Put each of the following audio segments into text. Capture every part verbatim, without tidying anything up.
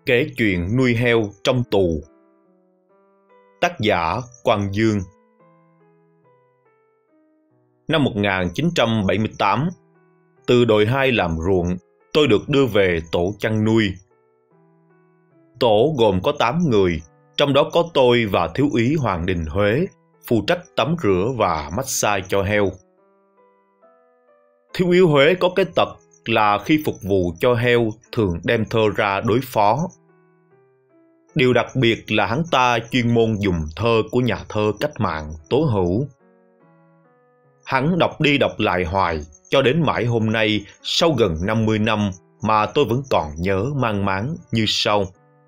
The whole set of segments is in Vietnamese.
Kể chuyện nuôi heo trong tù. Tác giả Quang Dương. Năm một nghìn chín trăm bảy mươi tám, từ đội hai làm ruộng, tôi được đưa về tổ chăn nuôi. Tổ gồm có tám người, trong đó có tôi và thiếu úy Hoàng Đình Huế, phụ trách tắm rửa và massage cho heo. Thiếu úy Huế có cái tật là khi phục vụ cho heo thường đem thơ ra đối phó. Điều đặc biệt là hắn ta chuyên môn dùng thơ của nhà thơ cách mạng Tố Hữu. Hắn đọc đi đọc lại hoài, cho đến mãi hôm nay, sau gần năm mươi năm mà tôi vẫn còn nhớ mang máng như sau.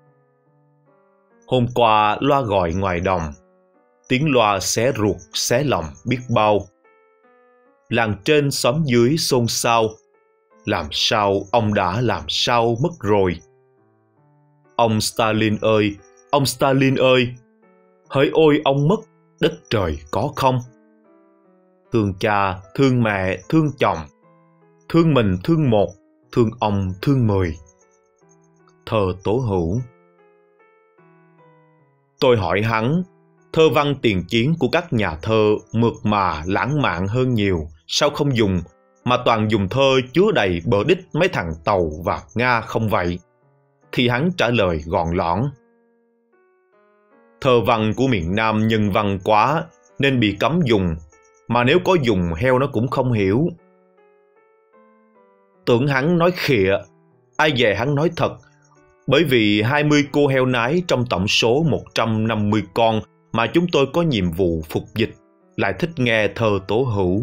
Hôm qua loa gọi ngoài đồng, tiếng loa xé ruột xé lòng biết bao. Làng trên xóm dưới xôn xao, làm sao ông đã làm sao mất rồi. Ông Stalin ơi, ông Stalin ơi, hỡi ôi ông mất, đất trời có không? Thương cha, thương mẹ, thương chồng, thương mình thương một, thương ông thương mười. Thơ Tố Hữu. Tôi hỏi hắn, thơ văn tiền chiến của các nhà thơ mượt mà lãng mạn hơn nhiều, sao không dùng, mà toàn dùng thơ chứa đầy bờ đích mấy thằng Tàu và Nga không vậy? Thì hắn trả lời gọn lõn. Thơ văn của miền Nam nhân văn quá nên bị cấm dùng, mà nếu có dùng heo nó cũng không hiểu. Tưởng hắn nói khịa, ai dè hắn nói thật, bởi vì hai mươi cô heo nái trong tổng số một trăm năm mươi con mà chúng tôi có nhiệm vụ phục dịch lại thích nghe thơ Tố Hữu.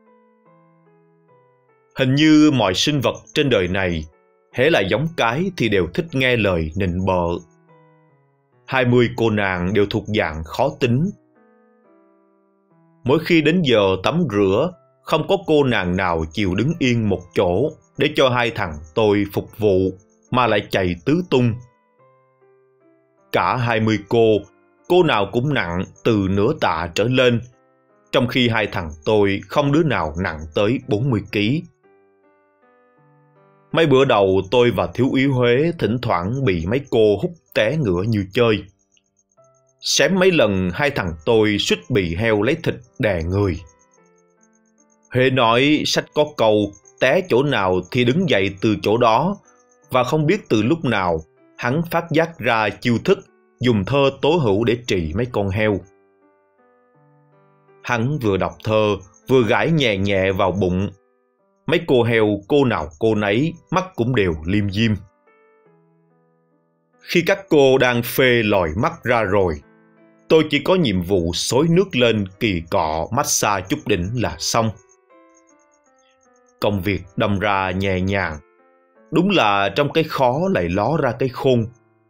Hình như mọi sinh vật trên đời này, hễ là giống cái thì đều thích nghe lời nịnh bợ. Hai mươi cô nàng đều thuộc dạng khó tính. Mỗi khi đến giờ tắm rửa, không có cô nàng nào chịu đứng yên một chỗ để cho hai thằng tôi phục vụ, mà lại chạy tứ tung. Cả hai mươi cô, cô nào cũng nặng từ nửa tạ trở lên, trong khi hai thằng tôi không đứa nào nặng tới bốn mươi ki lô gam. Mấy bữa đầu tôi và thiếu úy Huế thỉnh thoảng bị mấy cô hút té ngựa như chơi. Xém mấy lần hai thằng tôi suýt bị heo lấy thịt đè người. Huế nói sách có câu té chỗ nào thì đứng dậy từ chỗ đó, và không biết từ lúc nào hắn phát giác ra chiêu thức dùng thơ Tố Hữu để trị mấy con heo. Hắn vừa đọc thơ vừa gãi nhẹ nhẹ vào bụng. Mấy cô heo cô nào cô nấy mắt cũng đều liêm diêm. Khi các cô đang phê lòi mắt ra rồi, tôi chỉ có nhiệm vụ xối nước lên kỳ cọ massage chút đỉnh là xong. Công việc đâm ra nhẹ nhàng, đúng là trong cái khó lại ló ra cái khôn.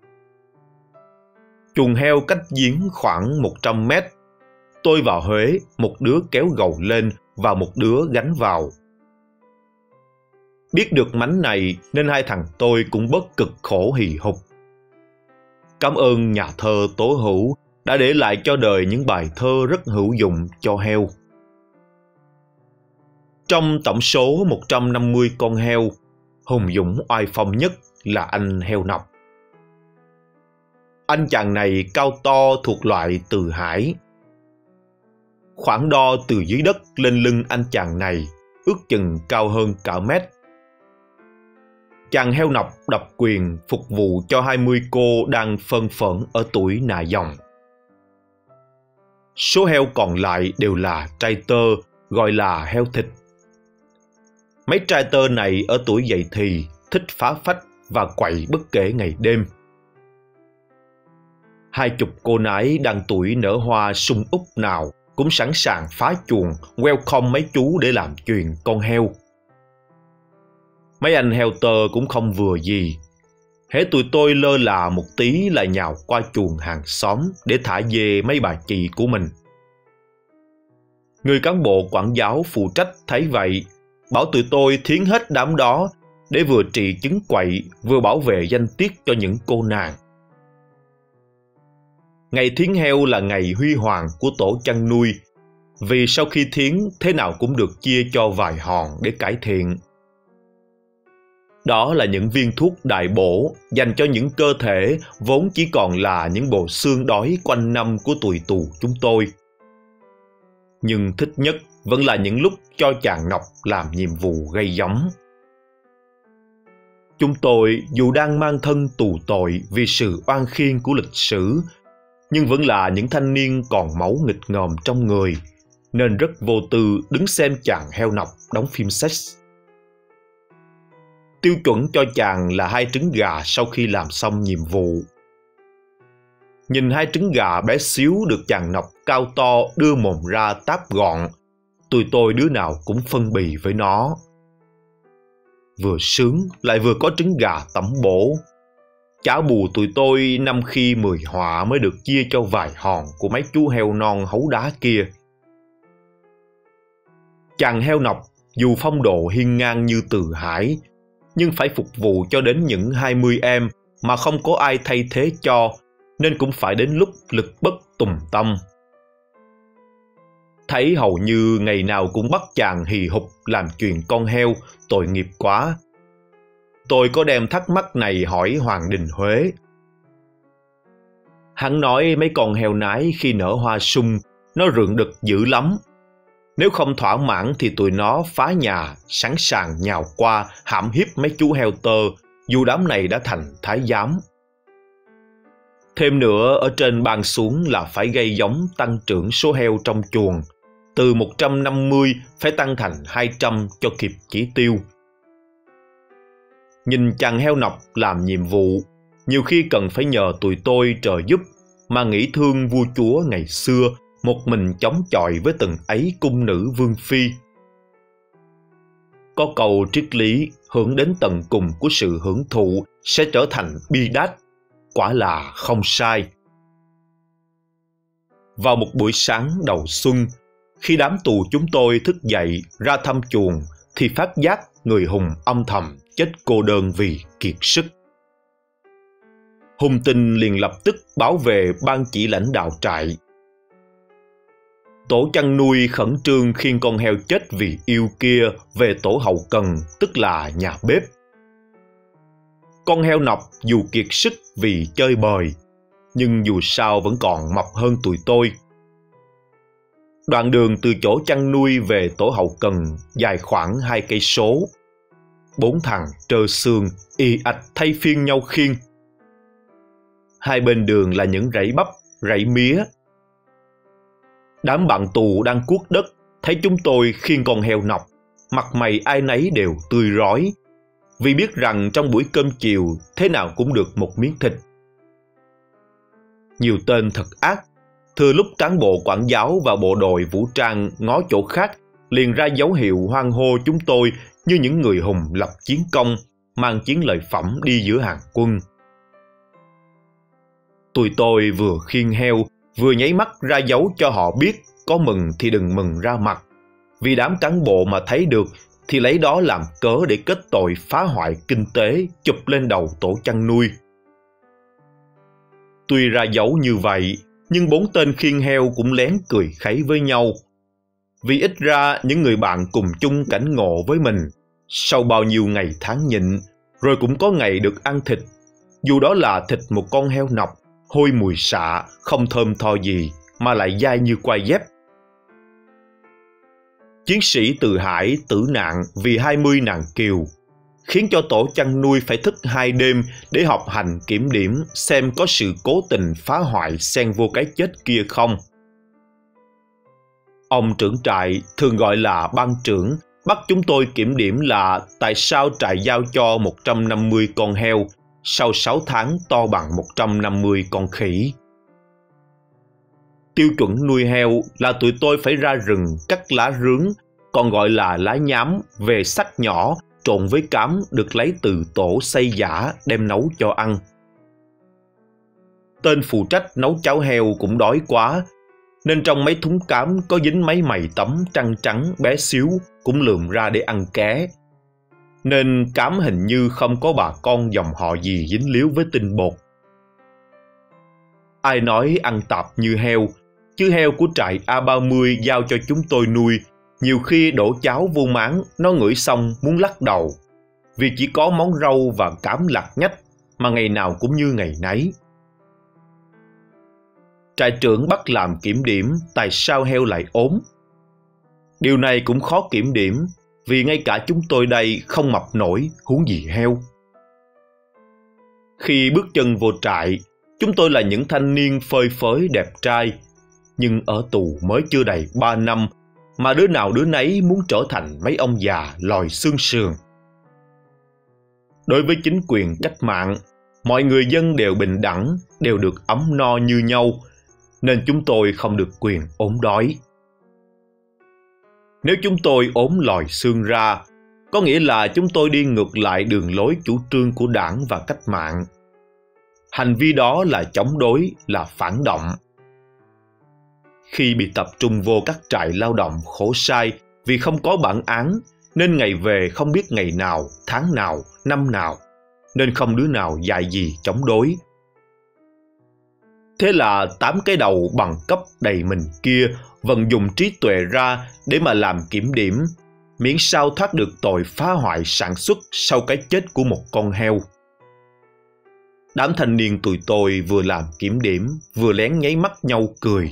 Chuồng heo cách giếng khoảng một trăm mét. Tôi vào Huế, một đứa kéo gầu lên và một đứa gánh vào. Biết được mánh này nên hai thằng tôi cũng bớt cực khổ hì hục. Cảm ơn nhà thơ Tố Hữu đã để lại cho đời những bài thơ rất hữu dụng cho heo. Trong tổng số một trăm năm mươi con heo, hùng dũng oai phong nhất là anh heo nọc. Anh chàng này cao to thuộc loại Từ Hải. Khoảng đo từ dưới đất lên lưng anh chàng này ước chừng cao hơn cả mét. Chàng heo nọc độc quyền phục vụ cho hai mươi cô đang phân phẫn ở tuổi nà dòng. Số heo còn lại đều là trai tơ, gọi là heo thịt. Mấy trai tơ này ở tuổi dậy thì thích phá phách và quậy bất kể ngày đêm. Hai chục cô nái đang tuổi nở hoa sung úp nào cũng sẵn sàng phá chuồng welcome mấy chú để làm chuyền con heo. Mấy anh heo tơ cũng không vừa gì. Hễ tụi tôi lơ là một tí là nhào qua chuồng hàng xóm để thả dê mấy bà chị của mình. Người cán bộ quản giáo phụ trách thấy vậy, bảo tụi tôi thiến hết đám đó để vừa trị chứng quậy vừa bảo vệ danh tiết cho những cô nàng. Ngày thiến heo là ngày huy hoàng của tổ chăn nuôi, vì sau khi thiến thế nào cũng được chia cho vài hòn để cải thiện. Đó là những viên thuốc đại bổ dành cho những cơ thể vốn chỉ còn là những bộ xương đói quanh năm của tụi tù chúng tôi. Nhưng thích nhất vẫn là những lúc cho chàng Nọc làm nhiệm vụ gây gióng. Chúng tôi dù đang mang thân tù tội vì sự oan khiên của lịch sử, nhưng vẫn là những thanh niên còn máu nghịch ngợm trong người, nên rất vô tư đứng xem chàng heo Nọc đóng phim sex. Tiêu chuẩn cho chàng là hai trứng gà sau khi làm xong nhiệm vụ. Nhìn hai trứng gà bé xíu được chàng Nọc cao to đưa mồm ra táp gọn, tụi tôi đứa nào cũng phân bì với nó. Vừa sướng lại vừa có trứng gà tẩm bổ. Chả bù tụi tôi năm khi mười họa mới được chia cho vài hòn của mấy chú heo non hấu đá kia. Chàng heo Nọc dù phong độ hiên ngang như Từ Hải, nhưng phải phục vụ cho đến những hai mươi em mà không có ai thay thế cho, nên cũng phải đến lúc lực bất tùng tâm. Thấy hầu như ngày nào cũng bắt chàng hì hục làm chuyện con heo, tội nghiệp quá. Tôi có đem thắc mắc này hỏi Hoàng Đình Huế. Hắn nói mấy con heo nái khi nở hoa sung, nó rượng đực dữ lắm. Nếu không thỏa mãn thì tụi nó phá nhà, sẵn sàng nhào qua hãm hiếp mấy chú heo tơ, dù đám này đã thành thái giám. Thêm nữa, ở trên ban xuống là phải gây giống tăng trưởng số heo trong chuồng, từ một trăm năm mươi phải tăng thành hai trăm cho kịp chỉ tiêu. Nhìn chàng heo Nọc làm nhiệm vụ, nhiều khi cần phải nhờ tụi tôi trợ giúp, mà nghĩ thương vua chúa ngày xưa, một mình chống chọi với từng ấy cung nữ vương phi. Có câu triết lý hưởng đến tận cùng của sự hưởng thụ sẽ trở thành bi đát, quả là không sai. Vào một buổi sáng đầu xuân, khi đám tù chúng tôi thức dậy ra thăm chuồng, thì phát giác người Hùng âm thầm chết cô đơn vì kiệt sức. Hùng Tinh liền lập tức báo về ban chỉ lãnh đạo trại. Tổ chăn nuôi khẩn trương khiêng con heo chết vì yêu kia về tổ hậu cần, tức là nhà bếp. Con heo Nọc dù kiệt sức vì chơi bời, nhưng dù sao vẫn còn mập hơn tụi tôi. Đoạn đường từ chỗ chăn nuôi về tổ hậu cần dài khoảng hai cây số. Bốn thằng trơ xương ì ạch thay phiên nhau khiêng. Hai bên đường là những rẫy bắp, rẫy mía. Đám bạn tù đang cuốc đất thấy chúng tôi khiêng con heo Nọc, mặt mày ai nấy đều tươi rói, vì biết rằng trong buổi cơm chiều thế nào cũng được một miếng thịt. Nhiều tên thật ác, thừa lúc cán bộ quản giáo và bộ đội vũ trang ngó chỗ khác, liền ra dấu hiệu hoan hô chúng tôi như những người hùng lập chiến công, mang chiến lợi phẩm đi giữa hàng quân. Tụi tôi vừa khiêng heo, vừa nháy mắt ra dấu cho họ biết có mừng thì đừng mừng ra mặt, vì đám cán bộ mà thấy được thì lấy đó làm cớ để kết tội phá hoại kinh tế chụp lên đầu tổ chăn nuôi. Tuy ra dấu như vậy, nhưng bốn tên khiêng heo cũng lén cười khẩy với nhau, vì ít ra những người bạn cùng chung cảnh ngộ với mình, sau bao nhiêu ngày tháng nhịn, rồi cũng có ngày được ăn thịt, dù đó là thịt một con heo Nọc, hôi mùi sạ, không thơm tho gì, mà lại dai như quai dép. Chiến sĩ Từ Hải tử nạn vì hai mươi nàng kiều, khiến cho tổ chăn nuôi phải thức hai đêm để họp hành kiểm điểm xem có sự cố tình phá hoại xen vô cái chết kia không. Ông trưởng trại, thường gọi là ban trưởng, bắt chúng tôi kiểm điểm là tại sao trại giao cho một trăm năm mươi con heo, sau sáu tháng to bằng một trăm năm mươi con khỉ. Tiêu chuẩn nuôi heo là tụi tôi phải ra rừng cắt lá rướng, còn gọi là lá nhám, về sắc nhỏ, trộn với cám được lấy từ tổ xây giả đem nấu cho ăn. Tên phụ trách nấu cháo heo cũng đói quá, nên trong mấy thúng cám có dính mấy mày tấm trăng trắng bé xíu cũng lượm ra để ăn ké. Nên cám hình như không có bà con dòng họ gì dính líu với tinh bột. Ai nói ăn tạp như heo, chứ heo của trại A ba mươi giao cho chúng tôi nuôi, nhiều khi đổ cháo vô máng, nó ngửi xong muốn lắc đầu. vì chỉ có món rau và cám lặt nhách mà ngày nào cũng như ngày nấy. Trại trưởng bắt làm kiểm điểm tại sao heo lại ốm. Điều này cũng khó kiểm điểm vì ngay cả chúng tôi đây không mập nổi, huống gì heo. Khi bước chân vô trại, chúng tôi là những thanh niên phơi phới đẹp trai, nhưng ở tù mới chưa đầy ba năm mà đứa nào đứa nấy muốn trở thành mấy ông già lòi xương sườn. Đối với chính quyền cách mạng, mọi người dân đều bình đẳng, đều được ấm no như nhau, nên chúng tôi không được quyền ốm đói. Nếu chúng tôi ốm lòi xương ra, có nghĩa là chúng tôi đi ngược lại đường lối chủ trương của Đảng và cách mạng. Hành vi đó là chống đối, là phản động. Khi bị tập trung vô các trại lao động khổ sai vì không có bản án, nên ngày về không biết ngày nào, tháng nào, năm nào, nên không đứa nào dạy gì chống đối. Thế là tám cái đầu bằng cấp đầy mình kia vận dùng trí tuệ ra để mà làm kiểm điểm, miễn sao thoát được tội phá hoại sản xuất sau cái chết của một con heo. Đám thanh niên tụi tôi vừa làm kiểm điểm, vừa lén nháy mắt nhau cười.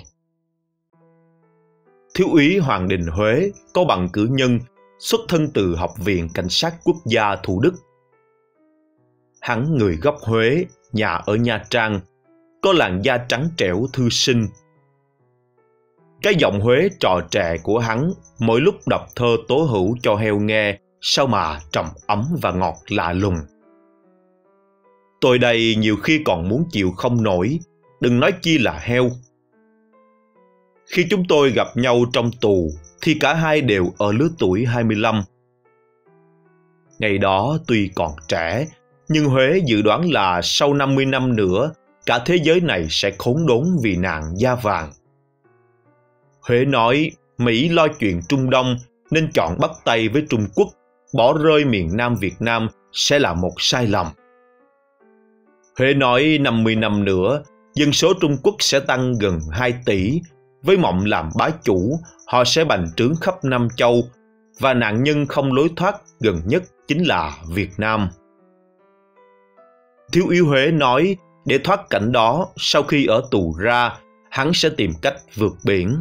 Thiếu úy Hoàng Đình Huế có bằng cử nhân, xuất thân từ Học viện Cảnh sát Quốc gia Thủ Đức. Hắn người gốc Huế, nhà ở Nha Trang, có làn da trắng trẻo thư sinh. Cái giọng Huế trò trẻ của hắn mỗi lúc đọc thơ tố hữu cho heo nghe sao mà trầm ấm và ngọt lạ lùng. Tôi đây nhiều khi còn muốn chịu không nổi, đừng nói chi là heo. Khi chúng tôi gặp nhau trong tù thì cả hai đều ở lứa tuổi hai mươi lăm. Ngày đó tuy còn trẻ, nhưng Huế dự đoán là sau năm mươi năm nữa, cả thế giới này sẽ khốn đốn vì nạn da vàng. Huế nói Mỹ lo chuyện Trung Đông nên chọn bắt tay với Trung Quốc, bỏ rơi miền Nam Việt Nam sẽ là một sai lầm. Huế nói năm mươi năm nữa, dân số Trung Quốc sẽ tăng gần hai tỷ, với mộng làm bá chủ, họ sẽ bành trướng khắp năm châu, và nạn nhân không lối thoát gần nhất chính là Việt Nam. Thiếu úy Huế nói để thoát cảnh đó, sau khi ở tù ra, hắn sẽ tìm cách vượt biển.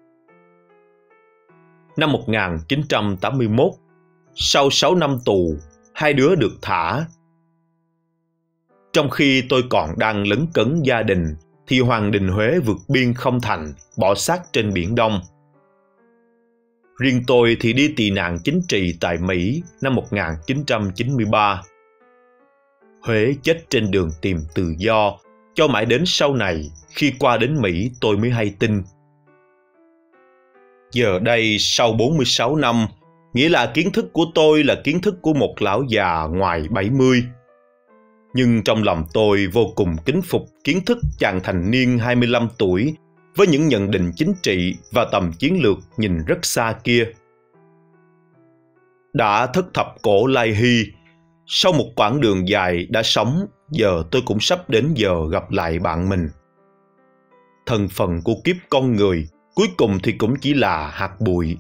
Năm một nghìn chín trăm tám mươi mốt, sau sáu năm tù, hai đứa được thả. Trong khi tôi còn đang lấn cấn gia đình, thì Hoàng Đình Huế vượt biên không thành, bỏ xác trên Biển Đông. Riêng tôi thì đi tị nạn chính trị tại Mỹ năm một nghìn chín trăm chín mươi ba. Huế chết trên đường tìm tự do, cho mãi đến sau này, khi qua đến Mỹ tôi mới hay tin. Giờ đây sau bốn mươi sáu năm, nghĩa là kiến thức của tôi là kiến thức của một lão già ngoài bảy mươi. Nhưng trong lòng tôi vô cùng kính phục kiến thức chàng thành niên hai mươi lăm tuổi với những nhận định chính trị và tầm chiến lược nhìn rất xa kia. Đã thất thập cổ lai hy, sau một quãng đường dài đã sống, giờ tôi cũng sắp đến giờ gặp lại bạn mình. Thân phận của kiếp con người cuối cùng thì cũng chỉ là hạt bụi.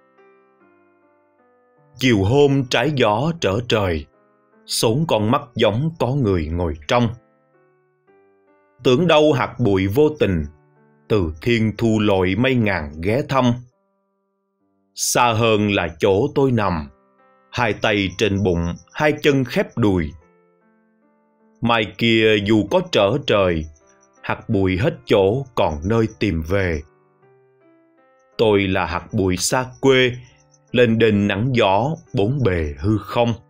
Chiều hôm trái gió trở trời, xốn con mắt giống có người ngồi trong. Tưởng đâu hạt bụi vô tình, từ thiên thu lội mây ngàn ghé thăm. Xa hơn là chỗ tôi nằm, hai tay trên bụng, hai chân khép đùi. Mai kia dù có trở trời, hạt bụi hết chỗ còn nơi tìm về. Tôi là hạt bụi xa quê, lên đền nắng gió bốn bề hư không.